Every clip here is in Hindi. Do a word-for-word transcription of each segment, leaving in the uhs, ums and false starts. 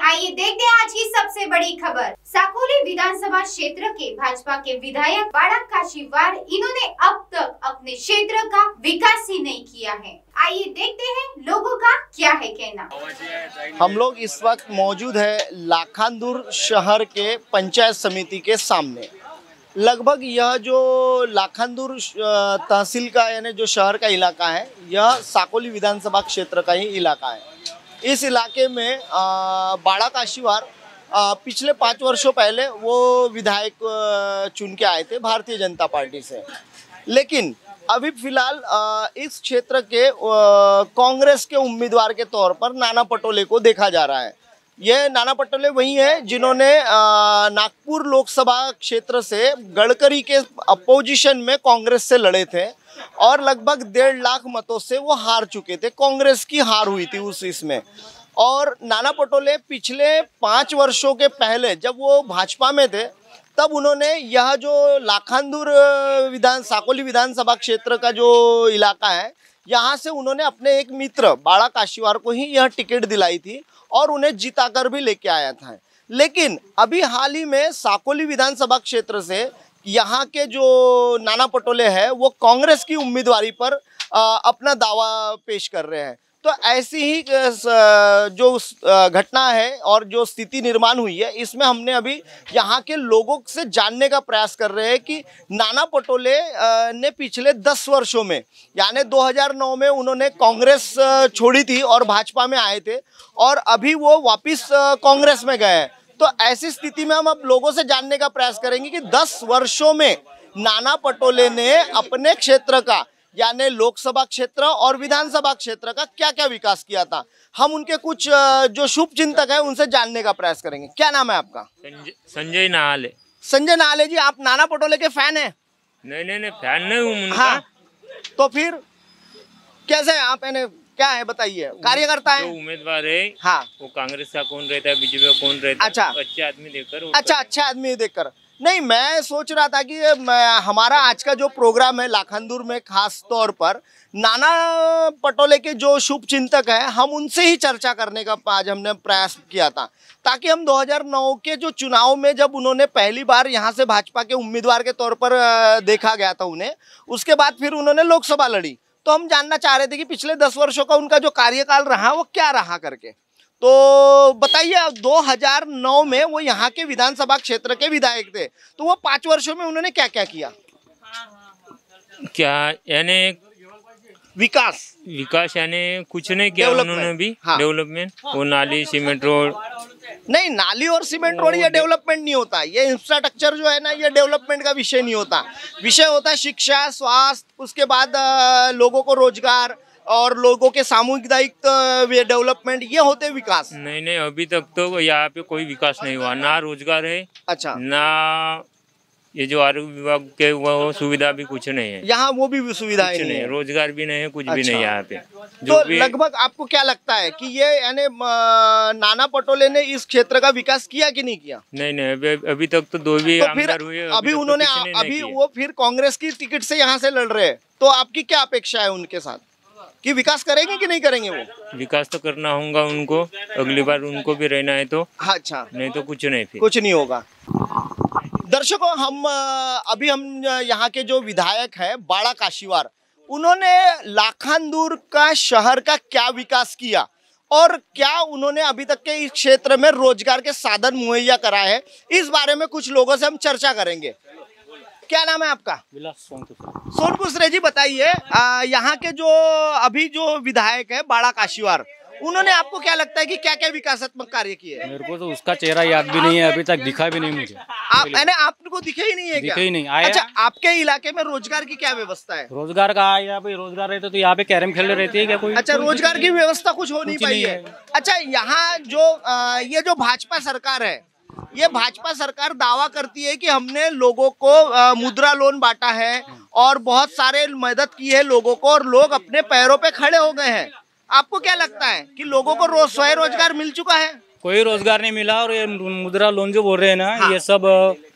आइए देखते हैं आज की सबसे बड़ी खबर। साकोली विधानसभा क्षेत्र के भाजपा के विधायक बाड़ा काशीवार, इन्होंने अब तक अपने क्षेत्र का विकास ही नहीं किया है। आइए देखते हैं लोगों का क्या है कहना। हम लोग इस वक्त मौजूद है लाखांदूर शहर के पंचायत समिति के सामने। लगभग यह जो लाखांदूर तहसील का यानी जो शहर का इलाका है, यह साकोली विधानसभा क्षेत्र का ही इलाका है। इस इलाके में बाड़ा काशीवार पिछले पाँच वर्षों पहले वो विधायक चुन के आए थे भारतीय जनता पार्टी से, लेकिन अभी फिलहाल इस क्षेत्र के कांग्रेस के उम्मीदवार के तौर पर नाना पटोले को देखा जा रहा है। ये नाना पटोले वही है जिन्होंने नागपुर लोकसभा क्षेत्र से गडकरी के अपोजिशन में कांग्रेस से लड़े थे और लगभग डेढ़ लाख मतों से वो हार चुके थे। कांग्रेस की हार हुई थी उस इसमें। और नाना पटोले पिछले पाँच वर्षों के पहले जब वो भाजपा में थे, तब उन्होंने यह जो लाखांदूर विधान साकोली विधानसभा क्षेत्र का जो इलाका है, यहाँ से उन्होंने अपने एक मित्र बाड़ा काशीवार को ही यह टिकट दिलाई थी और उन्हें जिताकर भी लेके आया था। लेकिन अभी हाल ही में साकोली विधानसभा क्षेत्र से यहाँ के जो नाना पटोले हैं वो कांग्रेस की उम्मीदवारी पर अपना दावा पेश कर रहे हैं। तो ऐसी ही जो घटना है और जो स्थिति निर्माण हुई है, इसमें हमने अभी यहाँ के लोगों से जानने का प्रयास कर रहे हैं कि नाना पटोले ने पिछले दस वर्षों में यानी दो हज़ार नौ में उन्होंने कांग्रेस छोड़ी थी और भाजपा में आए थे और अभी वो वापस कांग्रेस में गए हैं। तो ऐसी स्थिति में हम अब लोगों से जानने का प्रयास करेंगे कि दस वर्षों में नाना पटोले ने अपने क्षेत्र का यानी लोकसभा क्षेत्र और विधानसभा क्षेत्र का क्या क्या विकास किया था। हम उनके कुछ जो शुभ चिंतक है उनसे जानने का प्रयास करेंगे। क्या नाम है आपका? संजय नाले। संजय नाले जी, आप नाना पटोले के फैन हैं? नहीं नहीं नहीं फैन नहीं हूँ उनका। हाँ, तो फिर कैसे आप यानी क्या है बताइए? कार्यकर्ता है, उम्मीदवार है। हाँ, वो कांग्रेस का कौन रहता है, बीजेपी का कौन रहता है? अच्छा, अच्छे आदमी देखकर। अच्छा अच्छे आदमी देखकर। नहीं, मैं सोच रहा था कि हमारा आज का जो प्रोग्राम है लाखांदूर में खास तौर पर नाना पटोले के जो शुभ चिंतक है, हम उनसे ही चर्चा करने का आज हमने प्रयास किया था, ताकि हम दो हज़ार नौ के जो चुनाव में जब उन्होंने पहली बार यहाँ से भाजपा के उम्मीदवार के तौर पर देखा गया था उन्हें, उसके बाद फिर उन्होंने लोकसभा लड़ी, तो हम जानना चाह रहे थे कि पिछले दस वर्षों का उनका जो कार्यकाल रहा वो क्या रहा करके। तो बताइए, दो हज़ार नौ में वो यहाँ के विधानसभा क्षेत्र के विधायक थे, तो वो पाँच वर्षों में उन्होंने क्या क्या किया? क्या यानी विकास विकास यानी कुछ नहीं किया उन्होंने भी। हाँ। डेवलपमेंट, वो नाली सीमेंट रोड नहीं, नाली और सीमेंट रोड ये डेवलपमेंट नहीं होता। ये इंफ्रास्ट्रक्चर जो है ना, ये डेवलपमेंट का विषय नहीं होता। विषय होता है शिक्षा, स्वास्थ्य, उसके बाद लोगों को रोजगार और लोगों के सामूहिक दायित्व डेवलपमेंट, ये होते विकास। नहीं नहीं, अभी तक तो यहाँ पे कोई विकास नहीं हुआ। ना रोजगार है, अच्छा, ना ये जो आरोग्य विभाग के वो सुविधा भी कुछ नहीं है यहाँ, वो भी सुविधा नहीं, नहीं है, रोजगार भी नहीं है, कुछ अच्छा। भी नहीं यहाँ पे। तो लगभग आपको क्या लगता है कि ये यानी नाना पटोले ने इस क्षेत्र का विकास किया कि नहीं किया? नहीं नहीं, अभी, अभी तक तो दो भी तो आमदार हुए। अभी, अभी उन्होंने अभी वो फिर कांग्रेस की टिकट से यहाँ से लड़ रहे हैं, तो आपकी क्या अपेक्षा है उनके साथ कि विकास करेंगे कि नहीं करेंगे? वो विकास तो करना होगा उनको, अगली बार उनको भी रहना है तो। अच्छा, नहीं तो कुछ नहीं, फिर कुछ नहीं होगा। दर्शकों, हम अभी हम यहाँ के जो विधायक हैं बाड़ा काशीवार, उन्होंने लाखांदूर का शहर का क्या विकास किया और क्या उन्होंने अभी तक के इस क्षेत्र में रोजगार के साधन मुहैया कराए हैं, इस बारे में कुछ लोगों से हम चर्चा करेंगे। क्या नाम है आपका? सोनपुसरे जी, बताइए, यहाँ के जो अभी जो विधायक है बाड़ा काशीवार, उन्होंने आपको क्या लगता है कि क्या क्या विकासात्मक कार्य किए? मेरे को तो उसका चेहरा याद भी नहीं है, अभी तक दिखा भी नहीं मुझे। आप यानी आपको दिखे ही नहीं है क्या? दिखे ही नहीं आया। अच्छा, आपके इलाके में रोजगार की क्या व्यवस्था है? रोजगार का यहाँ पे रोजगार रहता तो यहाँ पे कैरम खेलने रहती है क्या कोई? अच्छा, रोजगार की व्यवस्था कुछ हो नहीं पाई है। अच्छा, यहाँ जो आ, ये जो भाजपा सरकार है, ये भाजपा सरकार दावा करती है कि हमने लोगों को आ, मुद्रा लोन बांटा है और बहुत सारे मदद की है लोगों को और लोग अपने पैरों पे खड़े हो गए हैं। आपको क्या लगता है कि लोगों को रोज स्वयं रोजगार मिल चुका है? कोई रोजगार नहीं मिला और ये मुद्रा लोन जो बोल रहे हैं ना, हाँ। ये सब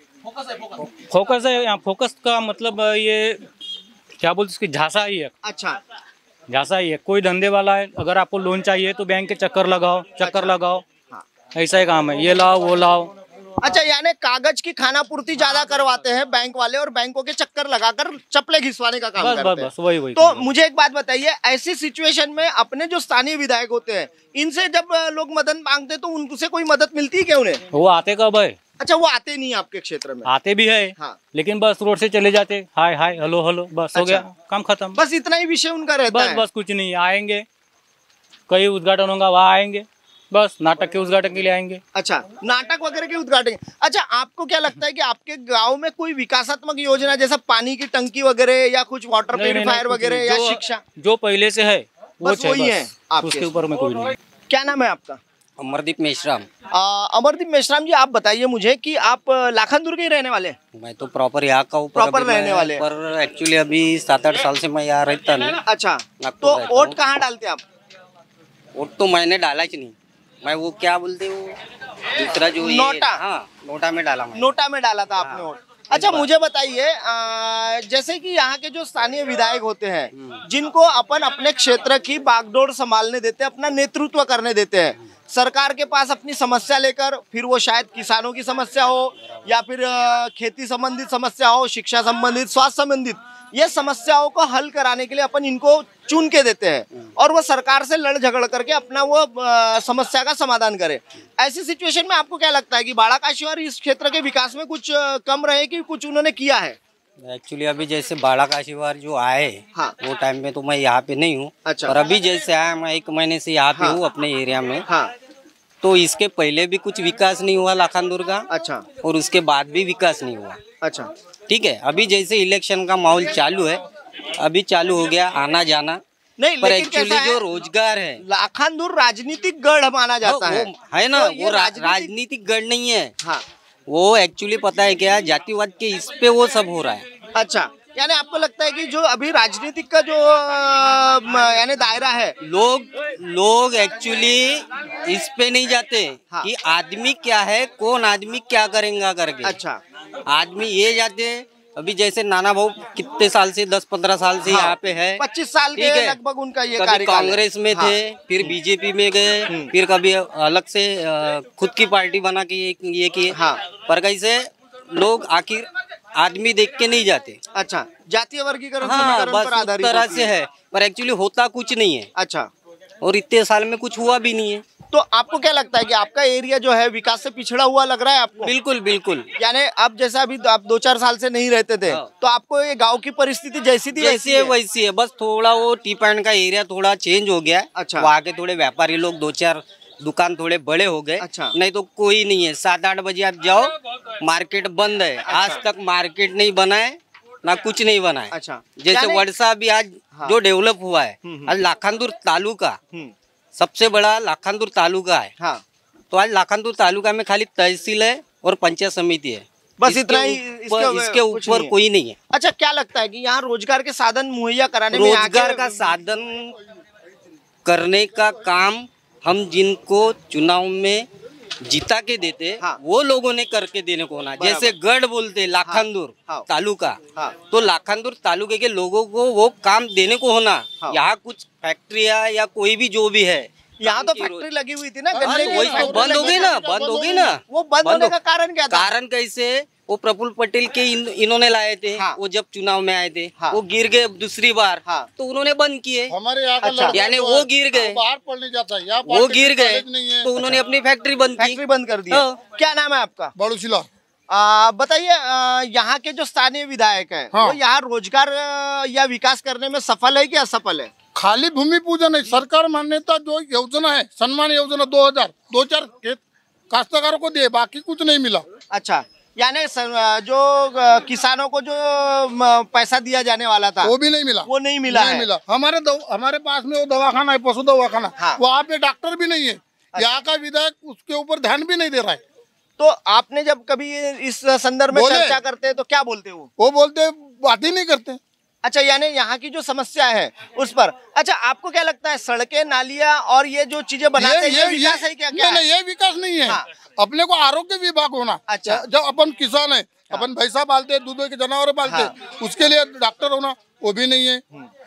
फोकस है। यहाँ फोकस का मतलब ये क्या बोलते इसकी झांसा ही है। अच्छा, झांसा ही है। कोई धंधे वाला है, अगर आपको लोन चाहिए तो बैंक के चक्कर लगाओ, चक्कर अच्छा। लगाओ, ऐसा ही काम है, ये लाओ वो लाओ। अच्छा, यानी कागज की खाना पूर्ति ज्यादा करवाते हैं बैंक वाले और बैंकों के चक्कर लगाकर चप्पले घिसवाने का काम बस करते बस हैं। बस वही वही तो मुझे एक बात बताइए, ऐसी सिचुएशन में अपने जो स्थानीय विधायक होते हैं, इनसे जब लोग मदद मांगते हैं तो उनसे कोई मदद मिलती है क्या उन्हें? वो आते कब है? अच्छा, वो आते नहीं आपके क्षेत्र में? आते भी है, हाँ। लेकिन बस रोड से चले जाते, हाय हाय हेलो हेलो, बस हो अच्छा। गया, काम खत्म। बस इतना ही विषय उनका रहता बस है? बस कुछ नहीं, आएंगे कहीं उद्घाटन होगा वहाँ आएंगे, बस नाटक के उद्घाटन के लिए आएंगे। अच्छा, नाटक वगैरह के उद्घाटन। अच्छा, आपको क्या लगता है कि आपके गांव में कोई विकासात्मक योजना जैसा पानी की टंकी वगैरह या कुछ वाटर नहीं, नहीं, प्यूरिफायर नहीं, वगैरह कुछ या नहीं। जो- शिक्षा? जो पहले से है वो बस वही है आपके? उसके ऊपर में कोई नहीं। क्या नाम है आपका? अमरदीप मेश्राम। आ, अमरदीप मेश्राम जी, आप बताइए मुझे कि आप लाखानदुर के ही रहने वाले हैं? मैं तो प्रॉपर यहाँ का हूँ, पर प्रॉपर अभी रहने मैं- वाले हैं। पर एक्चुअली अभी सात आठ साल से मैं यहाँ रहता नहीं। अच्छा, नागपुर तो रहता वोट हूँ। कहाँ डालते हैं आप? वोट तो मैंने डाला ही नहीं। मैं वो क्या बोलते वो दूसरा जो ये नोटा? हाँ, नोटा में डाला मैं। नोटा में डाला था आपने वोट? अच्छा, मुझे बताइए, आ, जैसे कि यहाँ के जो स्थानीय विधायक होते हैं, जिनको अपन अपने क्षेत्र की बागडोर संभालने देते हैं, अपना नेतृत्व करने देते हैं, सरकार के पास अपनी समस्या लेकर, फिर वो शायद किसानों की समस्या हो या फिर आ, खेती संबंधित समस्या हो, शिक्षा संबंधित, स्वास्थ्य संबंधित, ये समस्याओं को हल कराने के लिए अपन इनको चुन के देते हैं और वो सरकार से लड़ झगड़ करके अपना वो आ, समस्या का समाधान करे। ऐसी सिचुएशन में आपको क्या लगता है कि बाड़ाकाशीवार इस क्षेत्र के विकास में कुछ आ, कम रहे कि कुछ उन्होंने किया है? एक्चुअली अभी जैसे बाड़ाकाशीवार जो आए, हाँ। वो टाइम में तो मैं यहाँ पे नहीं हूँ। अच्छा। और अभी जैसे आया, मैं एक महीने से यहाँ पे हाँ। हूँ अपने एरिया में। हाँ। तो इसके पहले भी कुछ विकास नहीं हुआ लाखानदुर का। अच्छा। और उसके बाद भी विकास नहीं हुआ। अच्छा, ठीक है, अभी जैसे इलेक्शन का माहौल चालू है, अभी चालू हो गया आना जाना। नहीं, पर लेकिन एक्चुअली कैसा है, जो रोजगार है लाखानदूर राजनीतिक गढ़ माना जाता वो है। है ना, तो ये वो रा, राजनीतिक- राजनीतिक गढ़ नहीं है। हाँ। वो एक्चुअली पता है क्या, जातिवाद के इस पे वो सब हो रहा है। अच्छा, यानी आपको लगता है कि जो अभी राजनीतिक का जो अ, म, यानी दायरा है, लोग लोग एक्चुअली इस पे नहीं जाते हाँ। कि आदमी क्या है, कौन आदमी क्या करेगा करके। अच्छा। आदमी ये जाते हैं, अभी जैसे नाना भाऊ कितने साल से, दस पंद्रह साल से हाँ, यहाँ पे है। पच्चीस साल ठीक के है। लगभग उनका ये कभी कार्यकाल है। कांग्रेस में हाँ। थे, फिर बीजेपी में गए, फिर कभी अलग से अ, खुद की पार्टी बना के ये, ये किए। हाँ। पर कैसे लोग आखिर आदमी देख के नहीं जाते। अच्छा, जातीय वर्गीकरण हाँ, समीकरण बस पर उस आधारित तरह होती से है, पर एक्चुअली होता कुछ नहीं है। अच्छा, और इतने साल में कुछ हुआ भी नहीं है। तो आपको क्या लगता है कि आपका एरिया जो है विकास से पिछड़ा हुआ लग रहा है आपको? बिल्कुल बिल्कुल। यानी अब जैसा अभी आप दो चार साल से नहीं रहते थे, हाँ। तो आपको ये गांव की परिस्थिति जैसी थी जैसी है वैसी है, बस थोड़ा वो टी पॉइंट का एरिया थोड़ा चेंज हो गया है। अच्छा। वहाँ के थोड़े व्यापारी लोग, दो चार दुकान थोड़े बड़े हो गए। अच्छा। नहीं तो कोई नहीं है। सात आठ बजे आप जाओ, मार्केट बंद है। आज तक मार्केट नहीं बना है, ना कुछ नहीं बना है। अच्छा, जैसे यानी- वर्षा भी आज हाँ। जो डेवलप हुआ है, हम्म, हम्म। आज लाखानदुर तालुका हम्म, सबसे बड़ा लाखानदुर तालुका है। हाँ, तो आज लाखानदुर तालुका में खाली तहसील है और पंचायत समिति है। बस इसके इतना ही, ऊपर- इसके इसके कुछ ऊपर नहीं है। कोई नहीं है। अच्छा, क्या लगता है कि यहाँ रोजगार के साधन मुहैया कराने में यहाँ के- रोजगार का साधन करने का काम हम जिनको चुनाव में जिता के देते, हाँ। वो लोगों ने करके देने को होना। जैसे गढ़ बोलते लाखानदुर हाँ। तालुका, हाँ। तो लाखानदुर तालुके के लोगों को वो काम देने को होना। हाँ। यहाँ कुछ फैक्ट्रिया या कोई भी जो भी है, यहाँ तो काम की फैक्ट्री लगी हुई थी ना, हाँ, गन्ने तो की वही तो फैक्ट्री बंद हो लगी गई थी। ना, बंद हो गई ना। वो बंद बंद होने हो- का कारण क्या था? कारण कैसे, वो प्रफुल्ल पटेल के इन, इन्होंने लाए थे। हाँ। वो जब चुनाव में आए थे, हाँ। वो गिर गए दूसरी बार, हाँ। तो उन्होंने बंद किए। हमारे यहाँ का अच्छा। लड़का यानी जो वो है, गिर गए। वो बाहर पढ़ने जाता है, यहाँ वो पार्टी गिर का गए, कॉलेज नहीं है। तो उन्होंने अपनी फैक्ट्री बंद की। फैक्ट्री बंद कर दी है। हाँ। क्या नाम है आपका? बड़ू शिला। आ, बताइए, आ, यहाँ के जो स्थानीय विधायक हैं, हाँ। वो यहाँ रोजगार आ, या विकास करने में सफल है कि असफल है? खाली भूमि पूजन है। सरकार मान्यता जो योजना है, सम्मान योजना दो हजार दो चार खेत काश्तकारों को दिए, बाकी कुछ नहीं मिला। अच्छा, यानी स- जो आ, किसानों को जो म, पैसा दिया जाने वाला था वो भी नहीं मिला। वो नहीं मिला नहीं है। मिला। हमारे दव- हमारे पास में वो दवाखाना है, पशु दवाखाना, हाँ। वहाँ पे डॉक्टर भी नहीं है। यहाँ का विधायक उसके ऊपर ध्यान भी नहीं दे रहा है। तो आपने जब कभी इस संदर्भ में बोले। चर्चा करते हैं तो क्या बोलते हो? वो बोलते बात ही नहीं करते। अच्छा, यानी यहाँ की जो समस्या है उस पर। अच्छा, आपको क्या लगता है सड़कें, नालियाँ और ये जो चीजें बनाते हैं, ये विकास है क्या? क्या नहीं, है? नहीं, ये विकास नहीं है। हाँ। अपने को आरोग्य विभाग होना। अच्छा। जब अपन किसान है, अपन भैंसा पालते, दूध के जानवर पालते, हाँ। उसके लिए डॉक्टर होना, वो भी नहीं है।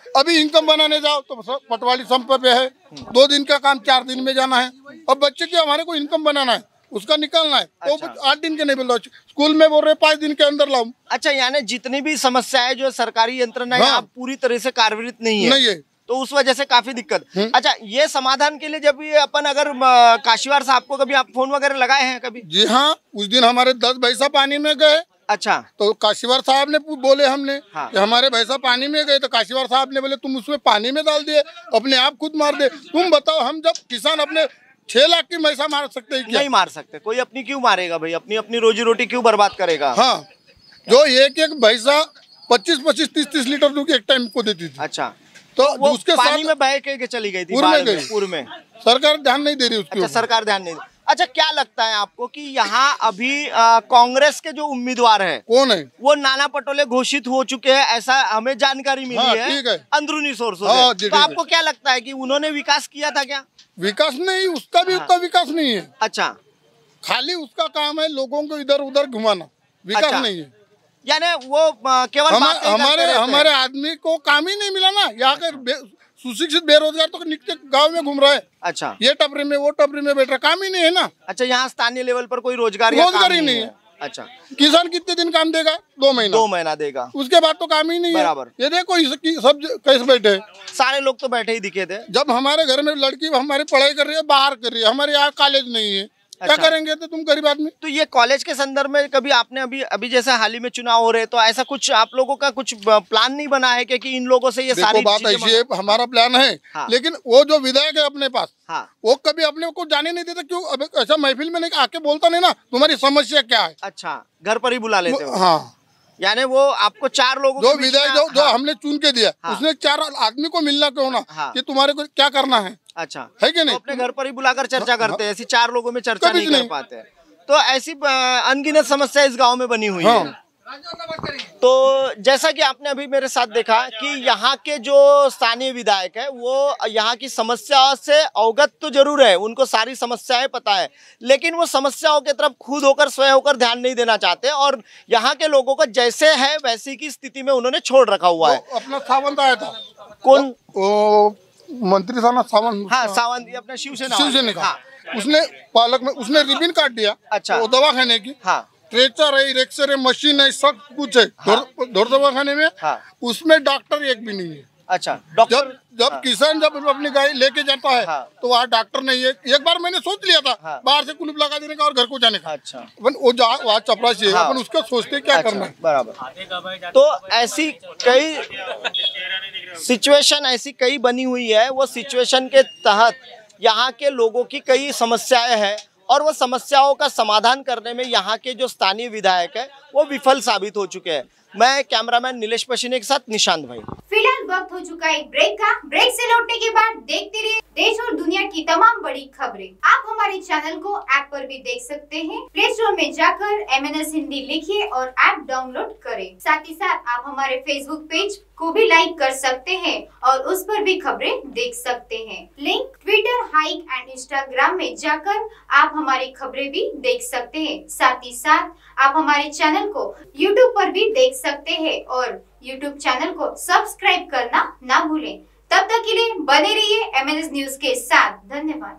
अभी इनकम बनाने जाओ तो सब पटवारी संप पे है, दो दिन का काम चार दिन में जाना है। अब बच्चे की हमारे को इनकम बनाना है, उसका निकालना है। अच्छा। तो आठ दिन के नहीं बोल रहा, स्कूल में बोल रहे पाँच दिन के अंदर लाऊं। अच्छा, यानी जितनी भी समस्याएं जो सरकारी यंत्रणा है, आप पूरी तरह से कार्यरत नहीं है। नहीं है, तो उस वजह से काफी दिक्कत। अच्छा, ये समाधान के लिए जब ये अपन अगर काशीवार साहब को कभी आप फोन वगैरह लगाए हैं कभी? जी हाँ, उस दिन हमारे दस भैंसा पानी में गए। अच्छा। तो काशीवार साहब ने बोले हमने हाँ। कि हमारे भैंसा पानी में गए, तो काशीवार साहब ने बोले तुम उसमें पानी में डाल दिए, अपने आप खुद मार दे। तुम बताओ, हम जब किसान अपने छह लाख की भैंसा मार सकते हैं क्या? नहीं मार सकते। कोई अपनी क्यों मारेगा भाई, अपनी अपनी रोजी रोटी क्यों बर्बाद करेगा? हाँ, जो एक एक भैंसा पच्चीस पच्चीस तीस तीस लीटर दूध एक टाइम को देती थी। अच्छा, तो वो उसके पानी साथ में बह के चली गई थी, पूर्व में गई, पूर्व में सरकार ध्यान नहीं दे रही उसकी। अच्छा, सरकार ध्यान नहीं दे। अच्छा, क्या लगता है आपको कि यहाँ अभी आ, कांग्रेस के जो उम्मीदवार है कौन है? वो नाना पटोले घोषित हो चुके हैं, ऐसा हमें जानकारी मिली हाँ, है, है अंदरूनी सोर्सों हाँ, से। तो आपको क्या लगता है कि उन्होंने विकास किया था क्या? विकास नहीं, उसका भी उतना विकास नहीं है। अच्छा, खाली उसका काम है लोगों को इधर उधर घुमाना, विकास अच्छा। नहीं है। यानी वो केवल हमारे हमारे हमारे आदमी को काम ही नहीं मिला ना। यहाँ के सुशिक्षित बेरोजगार तो नित्य गांव में घूम रहा है। अच्छा, ये टपरी में वो टपरी में बैठ रहा, काम ही नहीं है ना। अच्छा, यहाँ स्थानीय लेवल पर कोई रोजगार रोजगार ही नहीं है। अच्छा, किसान कितने दिन काम देगा? दो महीना दो महीना देगा, उसके बाद तो काम ही नहीं है। बराबर। ये देखो सब कैसे बैठे, सारे लोग तो बैठे ही दिखे थे। जब हमारे घर में लड़की हमारी पढ़ाई कर रही है, बाहर कर रही है, हमारे यहाँ कॉलेज नहीं है। अच्छा। क्या करेंगे तो तुम गरीब आदमी? तो ये कॉलेज के संदर्भ में कभी आपने अभी अभी जैसे हाल ही में चुनाव हो रहे, तो ऐसा कुछ आप लोगों का कुछ प्लान नहीं बना है कि, कि इन लोगों से ये सारी बात ऐसी है, हमारा प्लान है। हाँ। लेकिन वो जो विधायक है अपने पास, हाँ। वो कभी अपने को जाने नहीं देता। क्यों? अब ऐसा महफिल में नहीं आके बोलता नहीं ना तुम्हारी समस्या क्या है। अच्छा, घर पर ही बुला लेते हो? हाँ, यानी वो आपको चार लोगों जो विधायक जो, जो हाँ। हमने चुन के दिया, हाँ। उसने चार आदमी को मिलना क्यों ना, हाँ। कि तुम्हारे को क्या करना है। अच्छा, है कि नहीं? तो अपने घर पर ही बुलाकर चर्चा करते हैं, ऐसी चार लोगों में चर्चा नहीं कर पाते। तो ऐसी अनगिनत समस्या इस गांव में बनी हुई है। तो जैसा कि आपने अभी मेरे साथ देखा कि यहाँ के जो स्थानीय विधायक है वो यहाँ की समस्याओं से अवगत तो जरूर है, उनको सारी समस्याएं पता है, लेकिन वो समस्याओं की तरफ खुद होकर स्वयं होकर ध्यान नहीं देना चाहते और यहाँ के लोगों को जैसे है वैसी की स्थिति में उन्होंने छोड़ रखा हुआ है। अपना सावंत आया था, कौन? मंत्री सावंत। हाँ, सावंत अपना शिवसेना शिवसेना का। हाँ। उसने पालक में उसने रिबिन काट दिया। अच्छा, वो दवा खाने की। हाँ। स्ट्रेचर है, रेक्सर है, मशीन है, सब कुछ है। हाँ। दौड़ दवा खाने में। हाँ। उसमें डॉक्टर एक भी नहीं है। अच्छा, डॉक्टर जब जब हाँ। किसान जब अपनी गाय लेके जाता है, हाँ। तो वहाँ डॉक्टर नहीं है। एक बार मैंने सोच लिया था, हाँ। बाहर से कुलूप लगा देने का और घर को जाने का। अच्छा, अपन वो वहाँ चपरासी है, हाँ। अपन उसका सोचते क्या अच्छा, करना है। बराबर। तो ऐसी कई सिचुएशन ऐसी कई बनी हुई है, वो सिचुएशन के तहत यहाँ के लोगों की कई समस्याएं हैं और वो समस्याओं का समाधान करने में यहाँ के जो स्थानीय विधायक है वो विफल साबित हो चुके हैं। मैं कैमरामैन नीलेश पशीने के साथ निशांत भाई। फिलहाल वक्त हो चुका है ब्रेक का। ब्रेक से लौटने के बाद देखते रहिए देश और दुनिया की तमाम बड़ी खबरें। आप हमारे चैनल को ऐप पर भी देख सकते हैं। प्ले स्टोर में जाकर एम एन एस हिंदी लिखिए और ऐप डाउनलोड करें। साथ ही साथ आप हमारे फेसबुक पेज को भी लाइक कर सकते हैं और उस पर भी खबरें देख सकते हैं। Link Twitter, Hike and Instagram में जाकर आप हमारी खबरें भी देख सकते हैं। साथ ही साथ आप हमारे चैनल को यूट्यूब पर भी देख सकते हैं और यूट्यूब चैनल को सब्सक्राइब करना ना भूलें। तब तक के लिए बने रहिए एम एन एस न्यूज के साथ। धन्यवाद।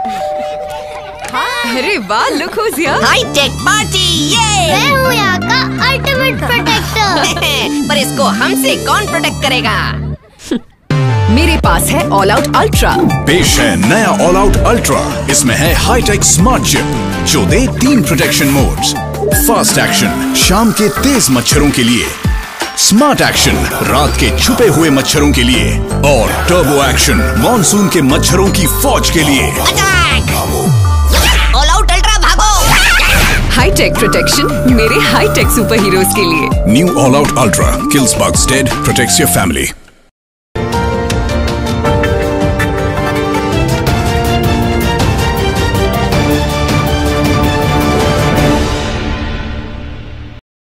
अरे वाह, look who's here. High tech party, ये मैं हूँ यहाँ का अल्टीमेट प्रोटेक्टर। पर इसको हमसे कौन प्रोटेक्ट करेगा? मेरे पास है ऑल आउट अल्ट्रा। पेश है नया ऑल आउट अल्ट्रा। इसमें है हाईटेक स्मार्ट चिप जो दे तीन प्रोटेक्शन मोड्स। फास्ट एक्शन शाम के तेज मच्छरों के लिए, स्मार्ट एक्शन रात के छुपे हुए मच्छरों के लिए और टर्बो एक्शन मॉनसून के मच्छरों की फौज के लिए। ऑल आउट अल्ट्रा, भागो! हाईटेक प्रोटेक्शन मेरे हाईटेक सुपर हीरोज के लिए। New All Out Ultra kills bugs dead, protects your family.